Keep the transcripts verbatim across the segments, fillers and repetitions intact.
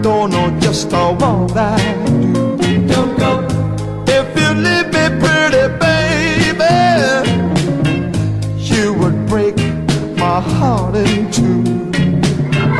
don't know just how what I do. Don't go. If you leave me, pretty baby, you would break my heart in two. Oh,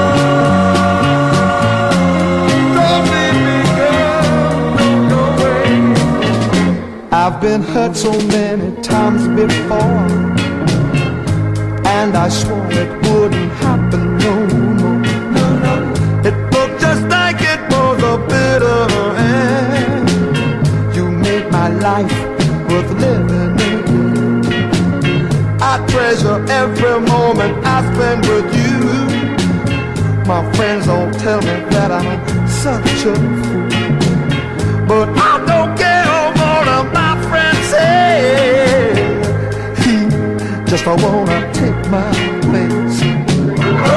don't leave me, girl, don't go away. I've been hurt so many times before, and I swore it wouldn't happen no more. No, no. It looked just like it was a bitter end. You made my life worth living in. I treasure every moment I spend with you. My friends all tell me that I'm such a fool, but I don't care what all my friends say. He just don't wanna take my place. Oh,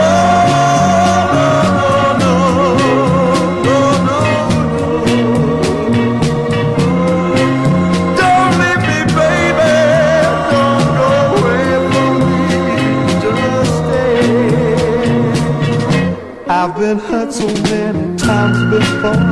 no, no, no, no, no. Don't leave me, baby. Don't go away from me. Just stay. I've been hurt so many times before,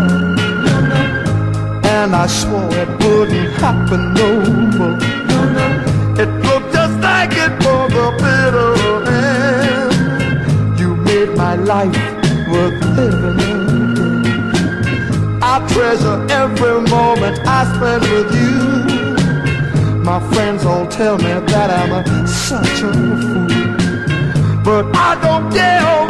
and I swore it wouldn't happen no more. It looked just like it was a bitter end. You made my life worth living in. I treasure every moment I spend with you. My friends all tell me that I'm a, such a fool, but I don't care.